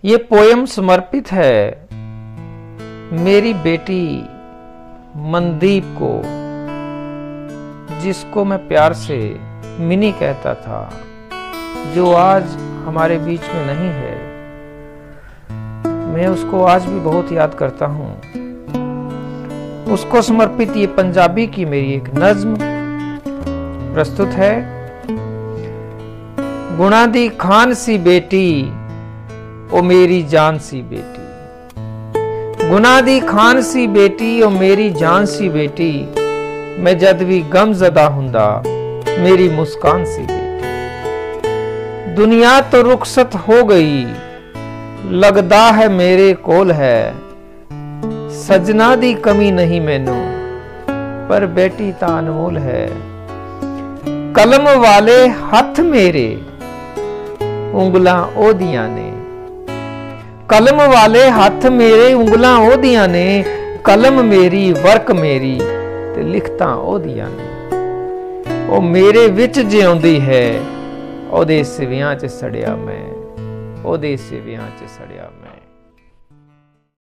ये पोयम समर्पित है मेरी बेटी मनदीप को, जिसको मैं प्यार से मिनी कहता था, जो आज हमारे बीच में नहीं है। मैं उसको आज भी बहुत याद करता हूँ। उसको समर्पित ये पंजाबी की मेरी एक नज्म प्रस्तुत है। गुणा दी खान सी बेटी ओ मेरी जान सी बेटी, गुणा दी खान सी बेटी ओ मेरी जान सी बेटी, मैं जद भी गम ज़दा हुंदा मेरी मुस्कान सी बेटी। दुनिया तो रुखसत हो गई लगदा है मेरे कोल है, सजना दी कमी नहीं मैनू पर बेटी ता अनमोल है। कलम वाले हथ मेरे उंगलां ओदियां ने, कलम वाले हथ मेरे उंगलां ओदियां ने, कलम मेरी वर्क मेरी ते लिखतां ओदियां ने। ओ मेरे विच जिउंदी है ओदे सिवियां च सड़िया मैं, ओदे सिवियां च सड़िया मैं।